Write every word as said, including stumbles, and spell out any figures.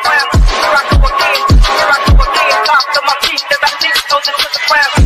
ground. Here I go again, here I go again. Top to my feet as I tiptoe into the ground.